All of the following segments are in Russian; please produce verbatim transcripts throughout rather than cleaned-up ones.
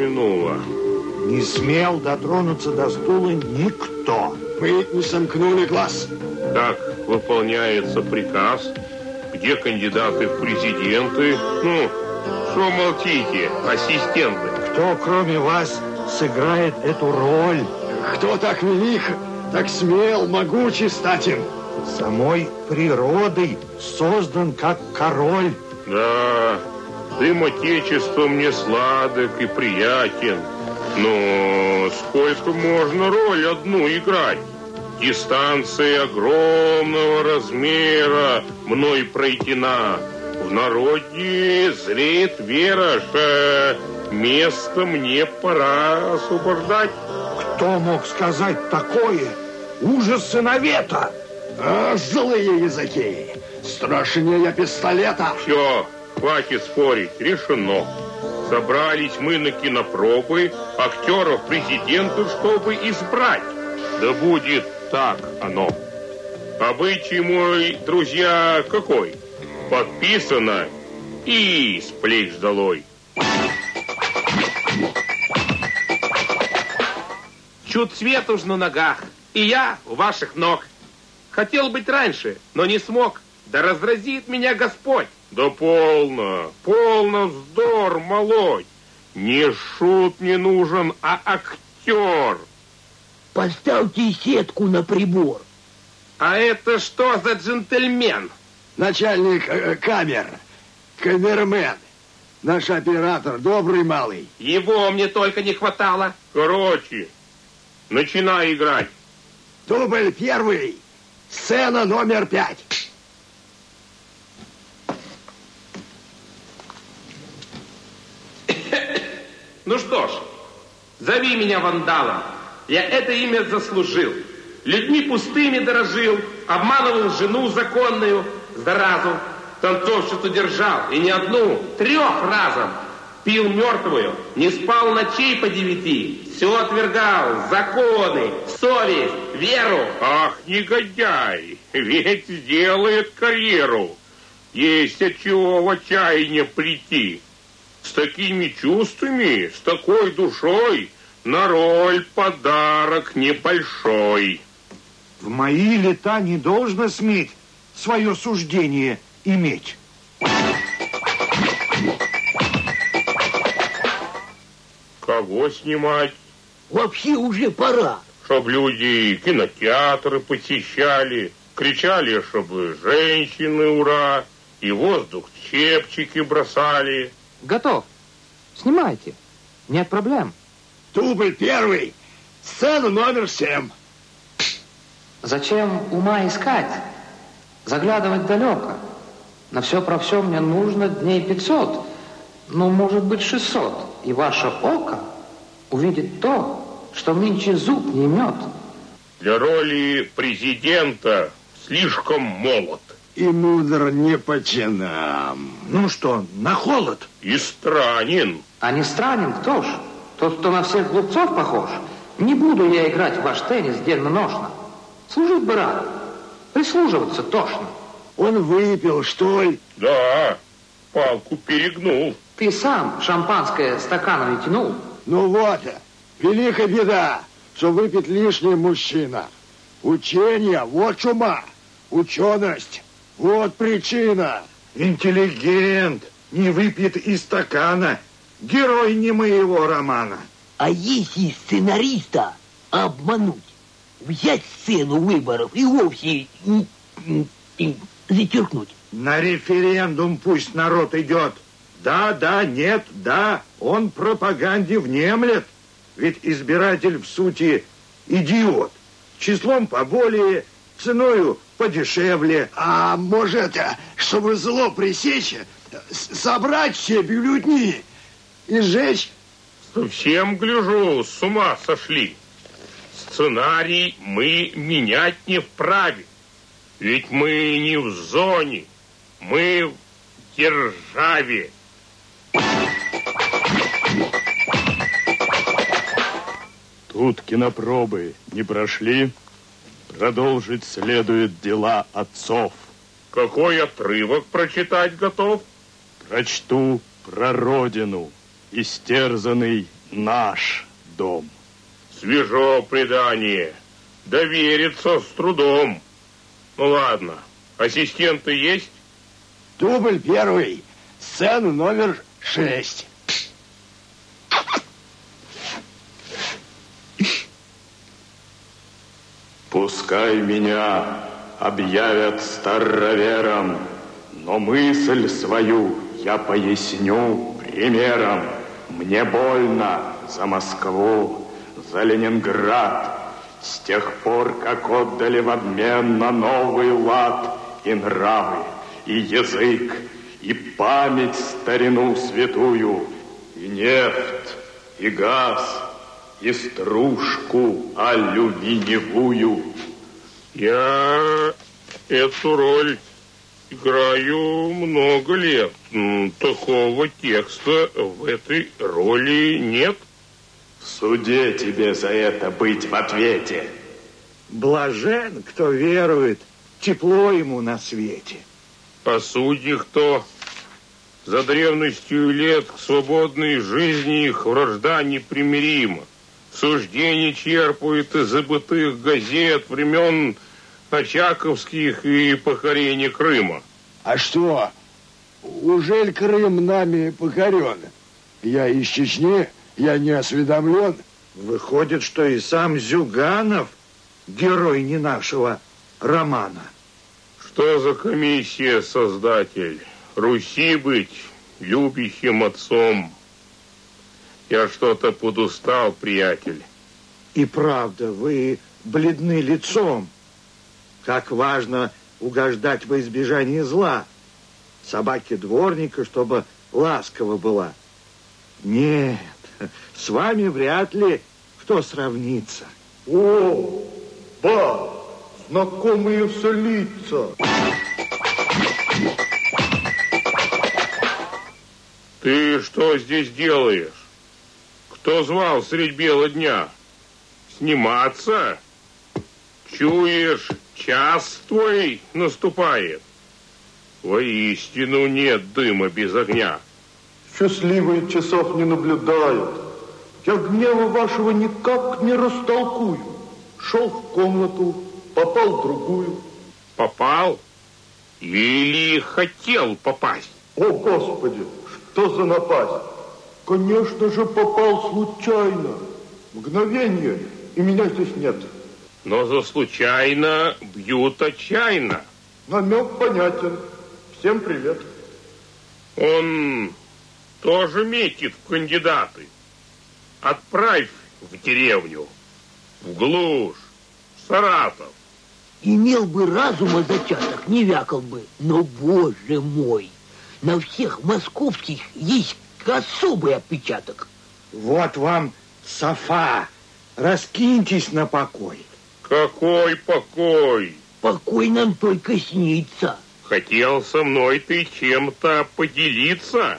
минуло. Не смел дотронуться до стула никто. Мы не сомкнули глаз. Так выполняется приказ. Где кандидаты в президенты? Ну, что молчите, ассистенты? Кто, кроме вас, сыграет эту роль? Кто так велик, так смел, могучий стать им? Самой природой создан как король. Да, дым отечества мне сладок и приятен. Но сколько можно роль одну играть? Дистанция огромного размера мной пройдена. В народе зреет вера, что место мне пора освобождать. Кто мог сказать такое? Ужасы навета! А, злые языки! Страшнее пистолета! Все, хватит спорить, решено. Собрались мы на кинопробы актеров президентов, чтобы избрать. Да будет так оно. Обычай мой, друзья, какой? Подписано и с плеч долой. Чуд свет уж на ногах, и я у ваших ног. Хотел быть раньше, но не смог. Да разразит меня Господь. Да полно, полно вздор молоть. Не шут мне нужен, а актер. Поставьте сетку на прибор. А это что за джентльмен? Начальник э, камер, камермен. Наш оператор, добрый малый. Его мне только не хватало. Короче, начинай играть. Дубль первый. Сцена номер пять. Ну что ж, зови меня вандалом. Я это имя заслужил. Людьми пустыми дорожил, обманывал жену законную, заразу, танцовщицу держал, и не одну, трех разом. Пил мертвую, не спал ночей по девяти, все отвергал, законы, совесть, веру. Ах, негодяй, ведь сделает карьеру. Есть от чего в отчаяние прийти. С такими чувствами, с такой душой на роль подарок небольшой. В мои лета не должно сметь свое суждение иметь. Кого снимать? Вообще уже пора. Чтоб люди кинотеатры посещали, кричали, чтобы женщины ура, и воздух чепчики бросали. Готов. Снимайте. Нет проблем. Дубль первый. Сцена номер семь. Зачем ума искать? Заглядывать далеко. На все про все мне нужно дней пятьсот. Ну, может быть, шестьсот. И ваше око увидит то, что нынче зуб не имет. Для роли президента слишком молод. И мудр не по чинам. Ну что, на холод? И странен. А не странен кто ж? Тот, кто на всех глупцов похож. Не буду я играть в ваш теннис денно-ношно. Служить бы рад. Прислуживаться тошно. Он выпил, что ли? Да, палку перегнул. Ты сам шампанское стаканами тянул. Ну вот, великая беда, что выпит лишний мужчина. Учение, вот чума. Ученость, вот причина. Интеллигент, не выпьет из стакана. Герой не моего романа. А если сценариста обмануть, взять сцену выборов и вовсе зачеркнуть? На референдум пусть народ идет. Да, да, нет, да, он пропаганде внемлет. Ведь избиратель в сути идиот. Числом поболее, ценою подешевле. А может, чтобы зло пресечь, собрать все бюллетени и сжечь? Совсем, гляжу, с ума сошли. Сценарий мы менять не вправе. Ведь мы не в зоне, мы в державе. Тут кинопробы не прошли. Продолжить следует дела отцов. Какой отрывок прочитать готов? Прочту про родину, истерзанный наш дом. Свежо предание. Довериться с трудом. Ну ладно, ассистенты есть? Дубль первый, сцена номер шесть. Пускай меня объявят старовером, но мысль свою я поясню примером. Мне больно за Москву, за Ленинград, с тех пор, как отдали в обмен на новый лад и нравы, и язык, и память старину святую, и нефть, и газ, и стружку алюминиевую. Я эту роль играю много лет. Такого текста в этой роли нет. В суде тебе за это быть в ответе. Блажен, кто верует, тепло ему на свете. А судьи кто? За древностью лет к свободной жизни их вражда непримирима. Суждения черпают из забытых газет времен Очаковских и покорения Крыма. А что, ужель Крым нами покорен? Я из Чечни, я не осведомлен. Выходит, что и сам Зюганов герой не нашего романа. Что за комиссия, создатель? Руси быть любящим отцом. Я что-то подустал, приятель. И правда, вы бледны лицом. Как важно угождать во избежание зла. Собаке дворника, чтобы ласково была. Нет, с вами вряд ли кто сравнится. О, ба, знакомые все лица. Ты что здесь делаешь? Кто звал средь бела дня? Сниматься? Чуешь, час твой наступает. Воистину нет дыма без огня. Счастливые часов не наблюдают. Я гнева вашего никак не растолкую. Шел в комнату, попал в другую. Попал? Или хотел попасть? О, Господи, что за напасть? Конечно же, попал случайно. Мгновение, и меня здесь нет. Но за случайно бьют отчаянно. Намек понятен. Всем привет. Он тоже метит в кандидаты. Отправь в деревню, в глушь, в Саратов. Имел бы разума зачаток, не вякал бы. Но, боже мой, на всех московских есть особый отпечаток. Вот вам софа. Раскиньтесь на покой. Какой покой? Покой нам только снится. Хотел со мной ты чем-то поделиться?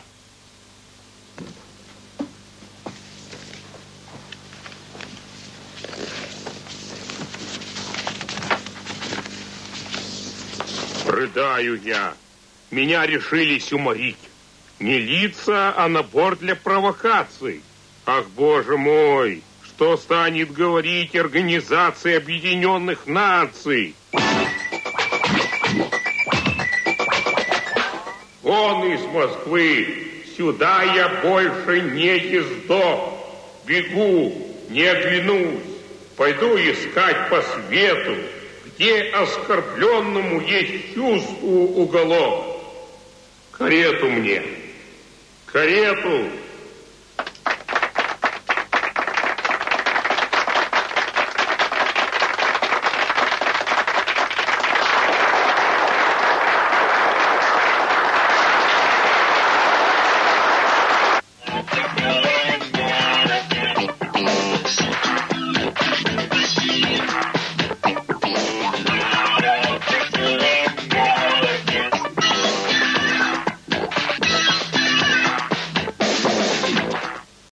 Рыдаю я. Меня решились уморить. Не лица, а набор для провокаций. Ах, боже мой, что станет говорить Организация Объединенных Наций? Вон из Москвы, сюда я больше не ездок. Бегу, не оглянусь, пойду искать по свету, где оскорбленному есть чувству уголок. Карету мне, карету!